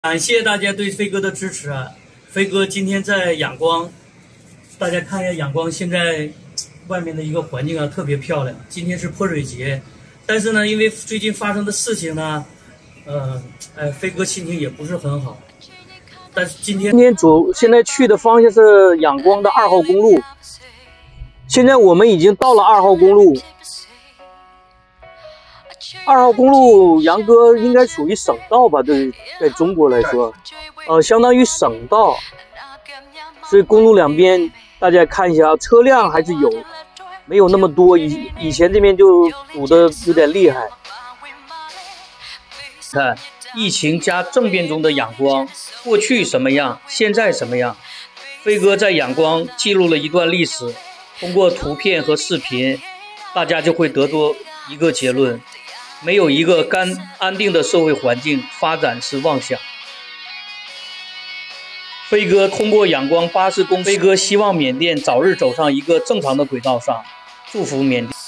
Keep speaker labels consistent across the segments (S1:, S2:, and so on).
S1: 感谢大家对飞哥的支持啊！飞哥今天在仰光，大家看一下仰光现在外面的一个环境啊，特别漂亮。今天是泼水节，但是呢，因为最近发生的事情呢，飞哥心情也不是很好。但是今天现在去的方向是仰光的2号公路，现在我们已经到了2号公路。2号公路，杨哥应该属于省道吧？对，在中国来说，相当于省道。所以公路两边，大家看一下，车辆还是有，没有那么多。以前这边就堵得有点厉害。看，疫情加政变中的仰光，过去什么样，现在什么样？飞哥在仰光记录了一段历史，通过图片和视频，大家就会得出一个结论。没有一个安定的社会环境，发展是妄想。飞哥通过仰光80公里，飞哥希望缅甸早日走上一个正常的轨道上，祝福缅甸。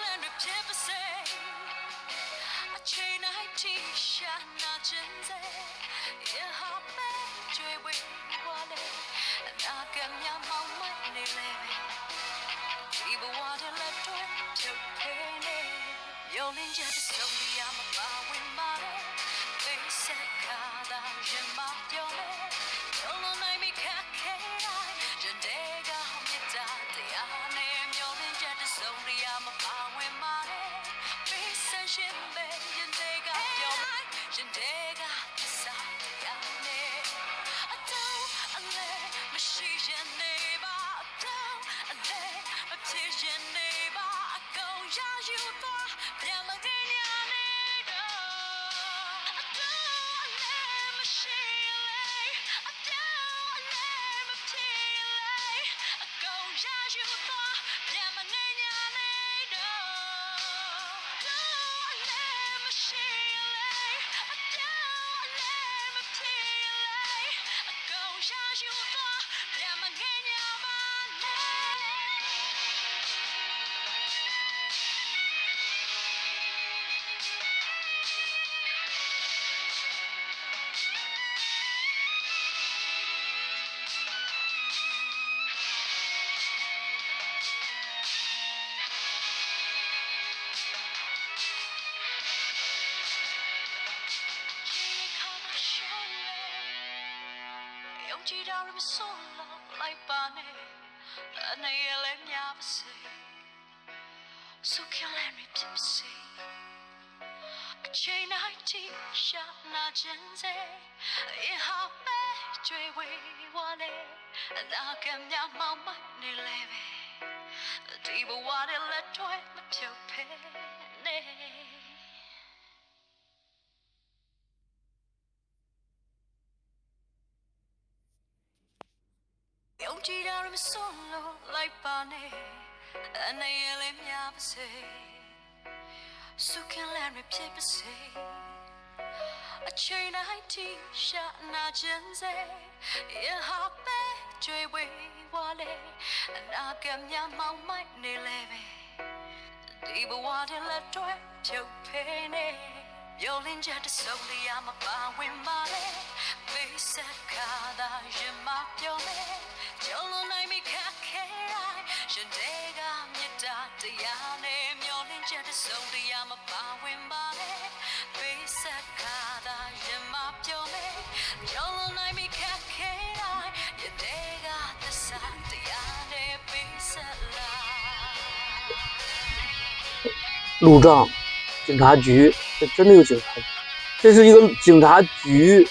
S1: 路障，警察局，这真的有警察局，这是一个警察局，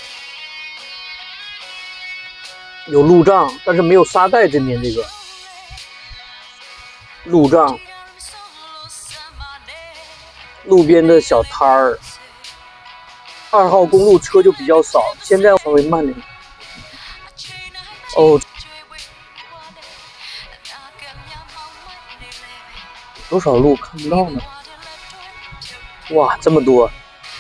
S1: 有路障，但是没有沙袋这边这个路障，路边的小摊儿。2号公路车就比较少，现在稍微慢点。哦，多少路看不到呢？哇，这么多！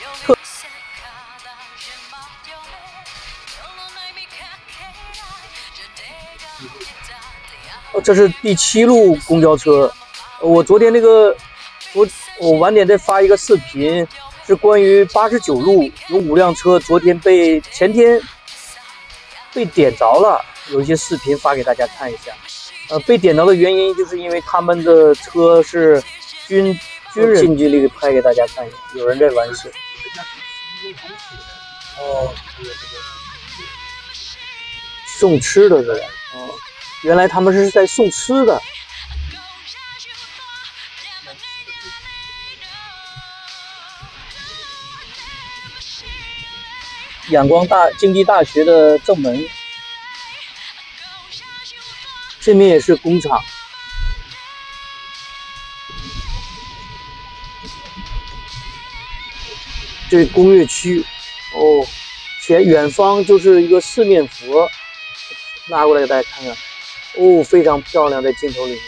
S1: 这是第7路公交车。我昨天我晚点再发一个视频， 是关于89路有5辆车前天被点着了，有一些视频发给大家看一下。被点着的原因就是因为他们的车是军人，近距离给拍给大家看一下，有人在玩水。哦，送吃的是吧？哦，原来他们是在送吃的。仰光经济大学的正门，这面也是工厂。这工业区，哦，远方就是一个四面佛，拉过来给大家看看，哦，非常漂亮，在镜头里面。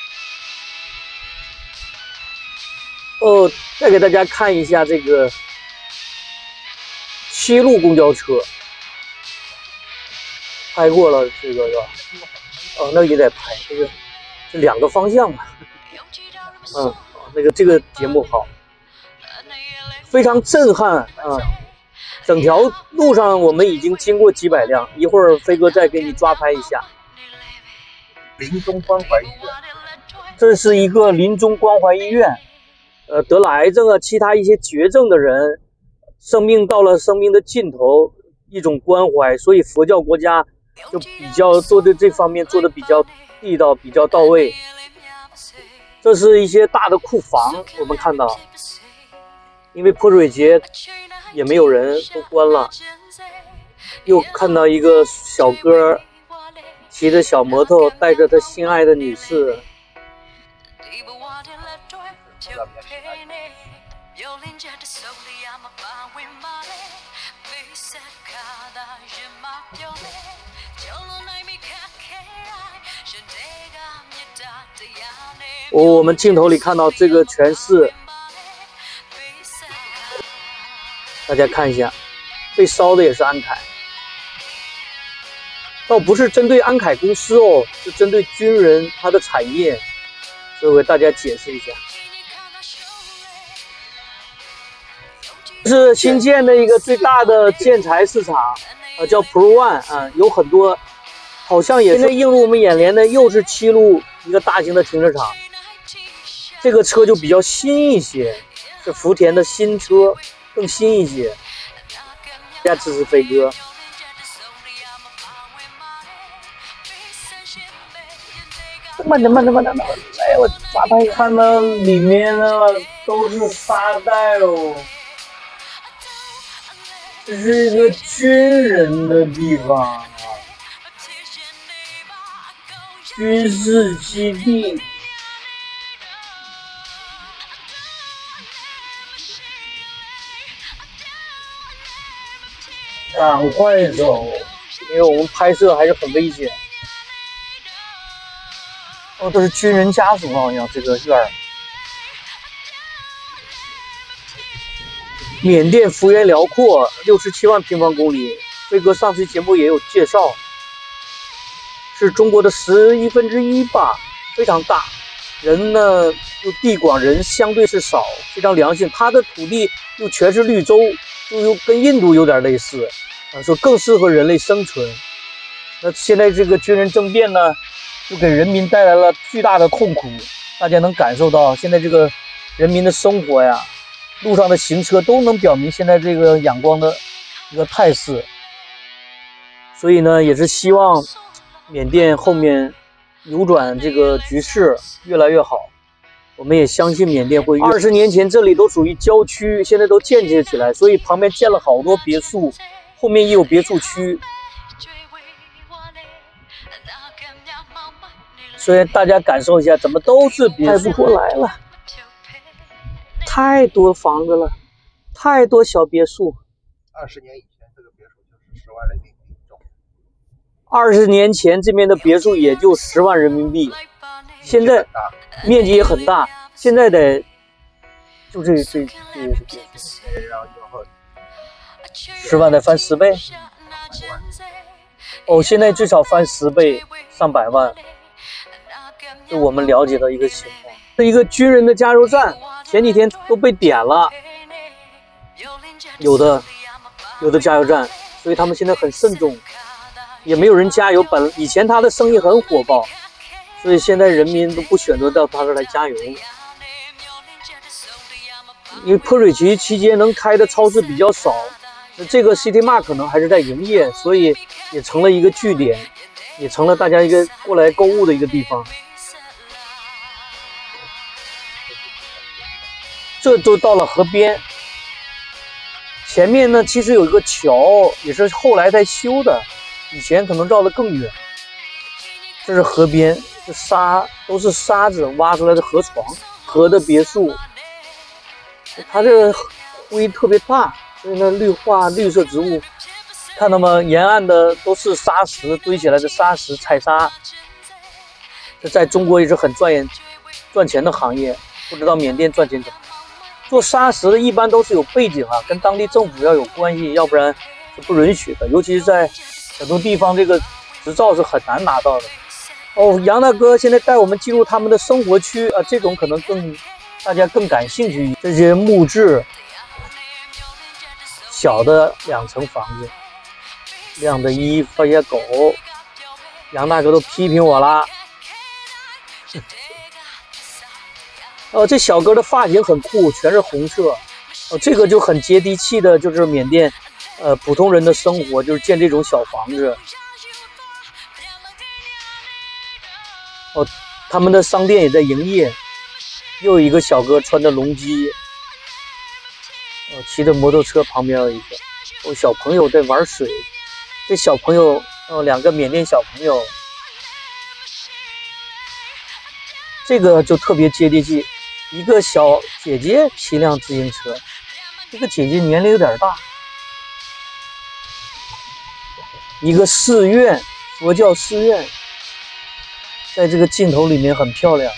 S1: 哦，再给大家看一下这个7路公交车，拍过了，这个是吧？哦，那也得拍，这2个方向啊。这个节目好。非常震撼啊！整条路上我们已经经过几百辆，一会儿飞哥再给你抓拍一下。
S2: 临终关怀医院，
S1: 这是一个临终关怀医院，得了癌症啊，其他一些绝症的人，生命到了生命的尽头，一种关怀，所以佛教国家就比较做的这方面做的比较地道，比较到位。这是一些大的库房，我们看到。因为泼水节也没有人，都关了。又看到一个小哥骑着小摩托，带着他心爱的女士。我们镜头里看到这个全是。大家看一下，被烧的也是安凯，倒不是针对安凯公司哦，是针对军人他的产业，所以我给大家解释一下。这是新建的一个最大的建材市场，叫 Pro One 啊，有很多，好像也是现在映入我们眼帘的又是7路一个大型的停车场，这个车就比较新一些，是福田的新车。更新一些，大家支持飞哥。慢点，哎，我抓拍看到里面呢都是沙袋哦，这是一个军人的地方啊，军事基地。赶快走，因为我们拍摄还是很危险。哦，都是军人家属好像这个院儿。缅甸幅员辽阔，67万平方公里。飞哥上期节目也有介绍，是中国的1/11吧，非常大。人呢又地广人相对是少，非常良性。它的土地又全是绿洲，就又跟印度有点类似。说更适合人类生存。那现在这个军人政变呢，就给人民带来了巨大的痛苦。大家能感受到现在这个人民的生活呀，路上的行车都能表明现在这个仰光的一个态势。所以呢，也是希望缅甸后面扭转这个局势越来越好。我们也相信缅甸会20年前这里都属于郊区，现在都建设起来，所以旁边建了好多别墅。后面也有别墅区，所以大家感受一下，怎么都是别墅，拍不过来了，太多房子了，太多小别墅。
S2: 20年以前，这个别墅就是10万人民币一栋。
S1: 20年前这边的别墅也就10万人民币，现在面积也很大，现在得就这也是别墅。10万得翻10倍，哦，现在最少翻10倍，上百万，是我们了解的一个情况。这一个军人的加油站，前几天都被点了， 有的加油站，所以他们现在很慎重，也没有人加油。以前他的生意很火爆，所以现在人民都不选择到他这儿来加油。因为泼水节期间能开的超市比较少，那这个 City Mart 可能还是在营业，所以也成了一个据点，也成了大家一个过来购物的一个地方。这都到了河边，前面呢其实有一个桥，也是后来才修的，以前可能绕得更远。这是河边，这沙都是沙子挖出来的河床，河的别墅。它这灰特别大，所以呢绿色植物，看到吗？沿岸的都是沙石堆起来的沙石，采沙。这在中国也是很赚钱的行业，不知道缅甸赚钱怎么样。做砂石的一般都是有背景啊，跟当地政府要有关系，要不然是不允许的。尤其是在很多地方，这个执照是很难拿到的。哦，杨大哥现在带我们进入他们的生活区啊，这种可能大家更感兴趣。这些木质小的2层房子，晾的衣服，放些狗。杨大哥都批评我啦。这小哥的发型很酷，全是红色。这个就很接地气的，就是缅甸普通人的生活，就是建这种小房子。他们的商店也在营业。又有一个小哥穿着龙基，骑着摩托车，旁边有一个小朋友在玩水。这小朋友2个缅甸小朋友，这个就特别接地气。一个小姐姐骑辆自行车，这个姐姐年龄有点大。一个寺院，佛教寺院，在这个镜头里面很漂亮。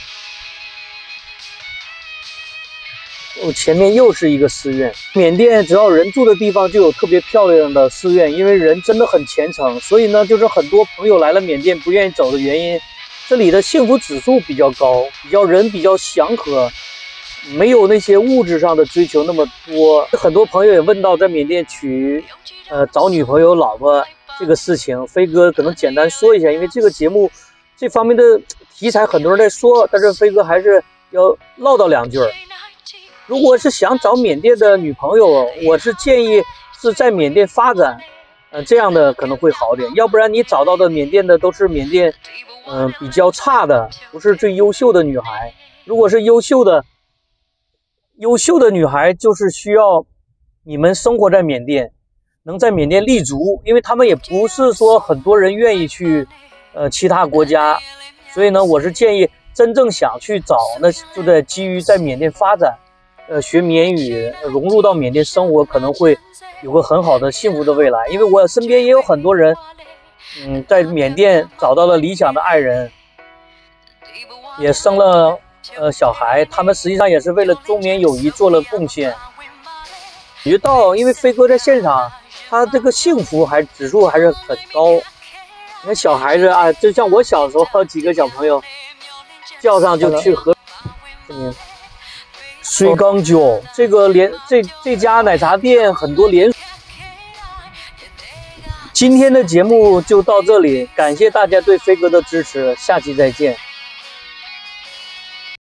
S1: 前面又是一个寺院。缅甸只要人住的地方就有特别漂亮的寺院，因为人真的很虔诚，所以呢，就是很多朋友来了缅甸不愿意走的原因。这里的幸福指数比较高，人比较祥和，没有那些物质上的追求那么多。很多朋友也问到在缅甸找女朋友老婆这个事情，飞哥可能简单说一下，因为这个节目这方面的题材很多人在说，但是飞哥还是要唠叨2句。如果是想找缅甸的女朋友，我是建议是在缅甸发展，这样的可能会好点。要不然你找到的缅甸的都是缅甸比较差的，不是最优秀的女孩。如果是优秀的女孩，就是需要你们生活在缅甸，能在缅甸立足，因为他们也不是说很多人愿意去其他国家，所以呢，我是建议真正想去找，那就得基于在缅甸发展，学缅语，融入到缅甸生活，可能会有个很好的幸福的未来。因为我身边也有很多人在缅甸找到了理想的爱人，也生了小孩，他们实际上也是为了中缅友谊做了贡献。觉到因为飞哥在现场，他这个幸福指数还是很高。你看小孩子啊，就像我小时候几个小朋友叫上就去喝水缸酒，这个这家奶茶店很多连锁。今天的节目就到这里，感谢大家对飞哥的支持，下期再见。